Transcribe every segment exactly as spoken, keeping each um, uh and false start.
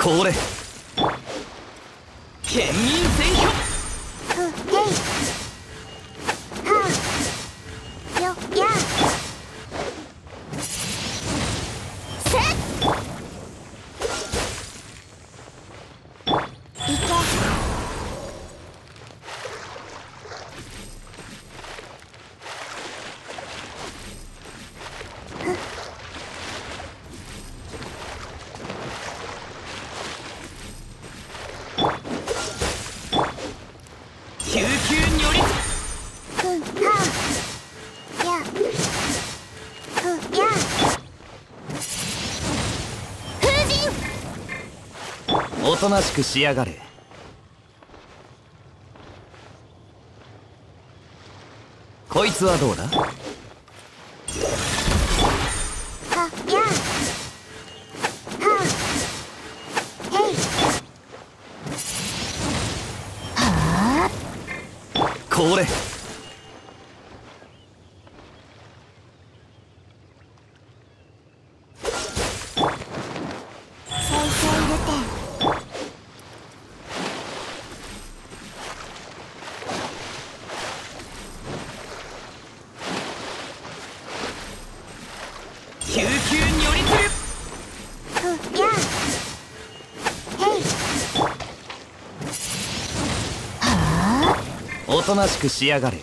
これ県民選挙ふへいはあよやせっいけ救急にょりふんはあやふや風神おとなしくしやがれ。こいつはどうだ。 はやはあへいはあこれせいせいるてん救急にょりつる。 ふやへいはあおとなしくしやがれ。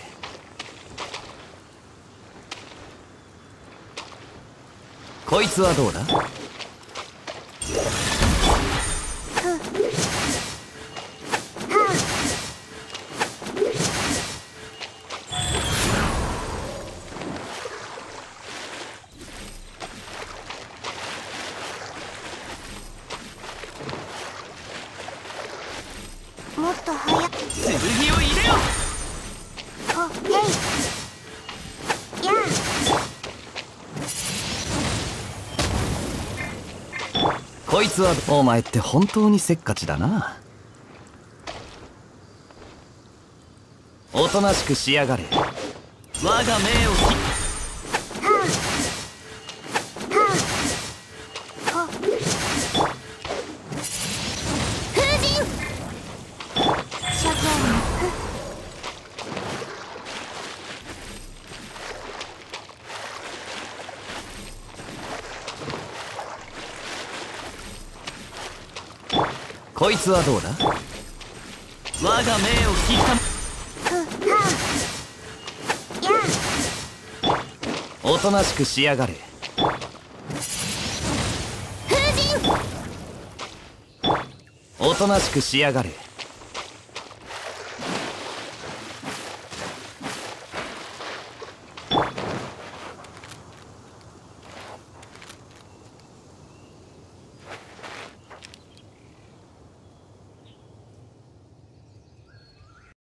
こいつはどうだ。 ふはあもっと早く剣を入れよ。 ほへいやこいつはお前って本当にせっかちだな。おとなしくしやがれ。我が命をはあはあほ風神諸行のふこいつはどうだ。我が命を聞いた。 ふはあやおとなしくしやがれ。 風神おとなしくしやがれ。